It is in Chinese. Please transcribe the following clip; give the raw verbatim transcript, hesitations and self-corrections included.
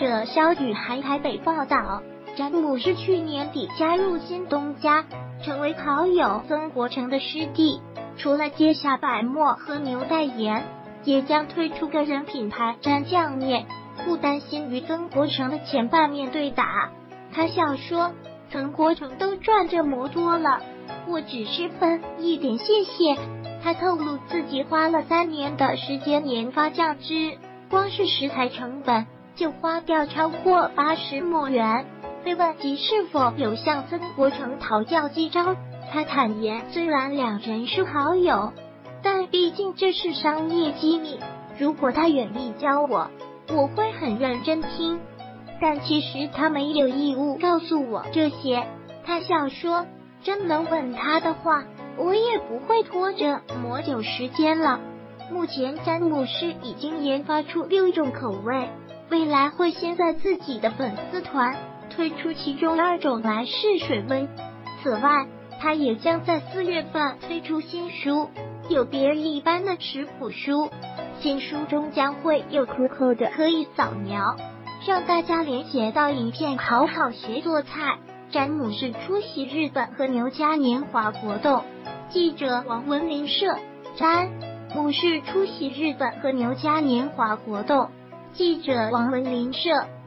者肖雨涵台北报道，詹姆士去年底加入新东家，成为好友曾国城的师弟。除了接下百墨和牛代言，也将推出个人品牌蘸酱面，不担心与曾国城的前半面对打。他笑说，曾国城都赚这么多了，我只是分一点谢谢。他透露自己花了三年的时间研发酱汁，光是食材成本就花掉超过八十墨元。被问及是否有向曾国城讨教几招，他坦言，虽然两人是好友，但毕竟这是商业机密，如果他愿意教我，我会很认真听，但其实他没有义务告诉我这些。他笑说，真能问他的话，我也不会拖着磨久时间了。目前詹姆士已经研发出六种口味，未来会先在自己的粉丝团推出其中二种来试水温。此外，他也将在四月份推出新书，有别一般的食谱书。新书中将会有 Q R code 可以扫描，让大家连接到影片，好好学做菜。詹姆士出席日本和牛嘉年华活动。记者王文林社，詹姆士出席日本和牛嘉年华活动。记者王文林社。